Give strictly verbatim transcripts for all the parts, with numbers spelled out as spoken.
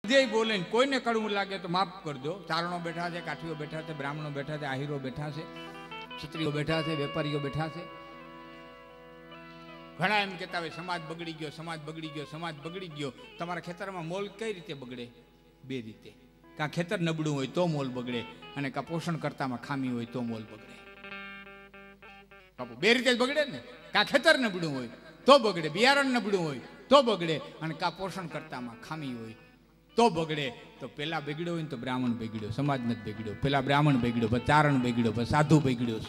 જે બોલે કોઈને કડવું લાગે તો માફ કરજો. ચારણો બેઠા છે, કાઠીઓ બેઠા છે, બ્રાહ્મણો બેઠા છે, આહીરો બેઠા છે, ક્ષત્રિયો બેઠા છે, વેપારીઓ બેઠા છે. ઘણા એમ કહેતા હોય સમાજ બગડી ગયો, સમાજ બગડી ગયો, સમાજ બગડી ગયો. તમારા ખેતરમાં મોલ કઈ રીતે બગડે? બે રીતે. કાં ખેતર નબળું હોય તો મોલ બગડે, અને કાં પોષણ કરતામાં ખામી હોય તો મોલ બગડે. બાપુ બે રીતે જ બગડે ને. કાં ખેતર નબળું હોય તો બગડે, બિયારણ નબળું હોય તો બગડે, અને કાં પોષણ કરતામાં ખામી હોય તો બગડે. તો પેલા બગડ્યો હોય ને તો બ્રાહ્મણ બગડ્યો, સમાજ નથી બગડ્યો. પેલા બ્રાહ્મણ બગડ્યો, પછી ચારણ બગડ્યો, પછી સાધુ બગડ્યો.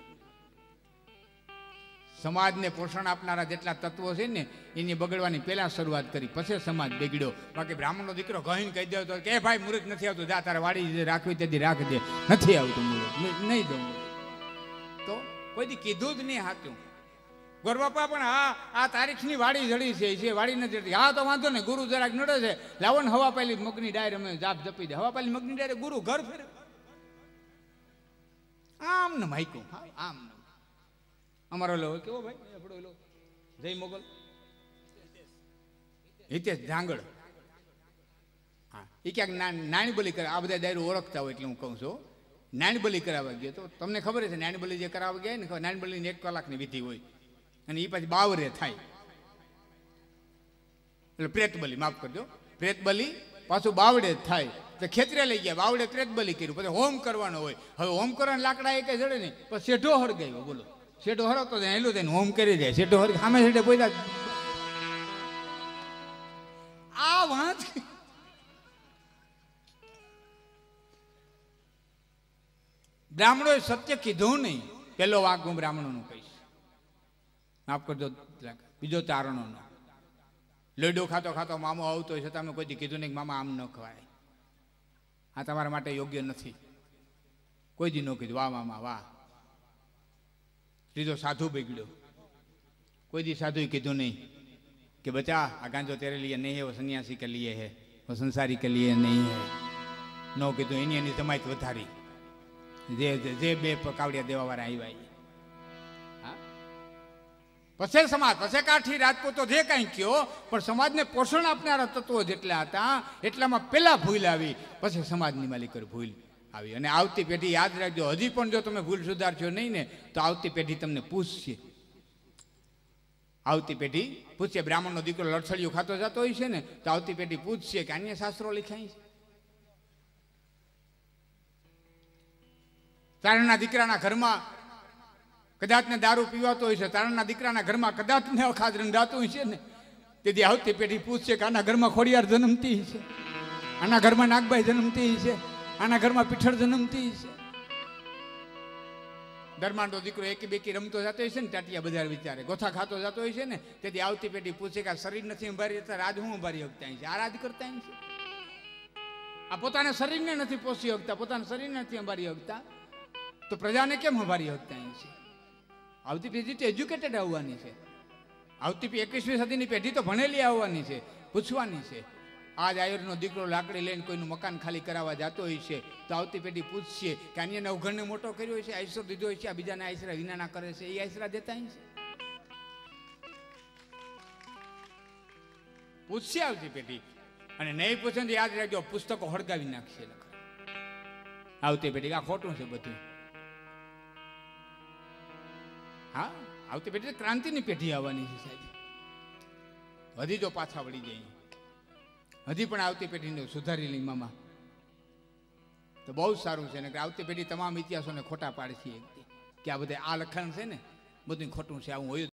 સમાજને પોષણ આપનારા જેટલા તત્વો છે ને એની બગડવાની પહેલા શરૂઆત કરી, પછી સમાજ બગડ્યો. બાકી બ્રાહ્મણનો દીકરો કહીને કહી દે તો કે ભાઈ મુહૂર્ત નથી આવતું, જા તારે વાડી રાખવી તેથી રાખ દે, નથી આવતું મુહૂર્ત, નહીં દઉં. તો કોઈથી કીધું જ નહીં હાચું. ગોરબાપા પણ હા આ તારીખની વાડી જડી છે છે વાડી નથી જડી. હા તો વાંધો ને, ગુરુ જરાક નડે છે, લાવો ને હવા પાલી મગની ડાયર અમે જાપ જપી દે. હવા પાલી મગની ડાયરે ગુરુ ઘર ફેરે આમ ને માયકું. હા આમ ને અમારો લો કેવો ભાઈ આપણો એલો જય મોગલ હિતેશ ધાંગડ. હા એ ક્યાંક નાની બલી કરે. આ બધા દાયરો ઓળખતા હોય એટલે હું કહું છું. નાની બલી કરાવવા ગયો તો તમને ખબર છે નાની બલી જે કરાવવા ગયા ને, નાની બલીની એક કલાકની વિધિ હોય અને એ પછી બાવરે થાય. એટલે પ્રેત બલી, માફ કરજો, પ્રેત બલી પાછું બાવડે જ થાય. તો ખેતરે લઈ ગયા, બાવડે પ્રેત બલી કર્યું, પછી હોમ કરવાનો હોય. હવે હોમ કરવાના લાકડા એ કઈ જડે નહીં, પછી શેઢો હળગાવ્યો. બોલો શેઢો હરતો જાય હેલું થઈને હોમ કરી જાય. શેઢો હર સામે શેઢે બોલ્યા આ વાંચ. બ્રાહ્મણોએ સત્ય કીધું નહીં. પેલો વાંક હું બ્રાહ્મણોનું કહીશ, માફ કરજો. બીજો ચારણોનો લેડો ખાતો ખાતો મામો આવતો હોય છતાં અમે કોઈ દી કીધું નહીં કે મામા આમ ન ખવાય, આ તમારા માટે યોગ્ય નથી. કોઈ દી ન કીધું વાહ મામા વાહ. ત્રીજો સાધુ બગડ્યો. કોઈ દી સાધુએ કીધું નહીં કે બચા આ ગાંજો તેરે લીએ નહીં હે, વો સન્યાસી કે લીએ હે, વો સંસારી કે લીએ નહીં હે. ન કીધું. એની એની જમાયત વધારી. જે જે બે કાવડિયા દેવાવાળા આવ્યા. હા પછી સમાજ, પછી કાઠી રાજપૂતો જે કાંઈ કયો, પણ સમાજને પોષણ આપનારા તત્વો જેટલા હતા એટલામાં પેલા ભૂલ આવી, પછી સમાજની માલિક ભૂલ આવી. અને આવતી પેઢી યાદ રાખજો, હજી પણ જો તમે ભૂલ સુધારશો નહીં ને તો આવતી પેઢી તમને પૂછશે. આવતી પેઢી પૂછશે. બ્રાહ્મણનો દીકરો લડસડિયું ખાતો જતો હોય છે ને તો આવતી પેઢી પૂછશે કે અન્ય શાસ્ત્રો લખાય છે. તારણના દીકરાના ઘરમાં કદાચ ને દારૂ પીવાતો હોય છે, તારણના દીકરાના ઘરમાં કદાચ ને અખાદ રંધાતું હોય છે ને તેથી આવતી પેઢી પૂછશે કે આના ઘરમાં ખોડિયાર જન્મતી છે, આના ઘરમાં નાગબાઈ જન્મતી છે, આના ઘરમાં પીઠળ જન્મતી છે. દરમાંડો દીકરો એકી બેકી રમતો જતો હોય છે ને ટાટિયા બજાર વિચારે, ગોથા ખાતો જતો હોય છે ને તેથી આવતી પેઢી પૂછે કે આ શરીર નથી અંબારી જતા, રાજ હું અંબારી શકતા છે, આ રાજ કરતા છે. આ પોતાના શરીરને નથી પોષી શકતા, પોતાના શરીરને નથી અંબારી શકતા, તો પ્રજાને કેમ અંબારી શકતા છે? આવતી પેઢી તો એજ્યુકેટેડ આવવાની છે. આવતી એકવીસમી સદીની પેઢી તો ભણેલી આવવાની છે, પૂછવાની છે. આજ આયુર્નો દીકરો લાકડી લઈને કોઈનું મકાન ખાલી કરાવવા જતો હોય છે તો આવતી પેઢી પૂછશે કે અન્યને અવઘણને મોટો કર્યો હોય છે, આઈસરો દીધો હોય છે, આ બીજાને આઈસરા વિનાના કરે છે, એ આઈસરા દેતા છે. પૂછશે આવતી પેઢી. અને નહીં પૂછે તો યાદ રાખજો, પુસ્તકો હળગાવી નાખશે આવતી પેઢી. આ ખોટું છે બધું. હા આવતી પેઢી ક્રાંતિની પેઢી આવવાની છે સાહેબ. હજી જો પાછા વળી જાય, હજી પણ આવતી પેઢીને સુધારી લઈ મામા તો બહુ સારું છે ને. કે આવતી પેઢી તમામ ઇતિહાસોને ખોટા પાડશે કે આ બધા આ લખાણ છે ને બધું ખોટું છે, આવું હોય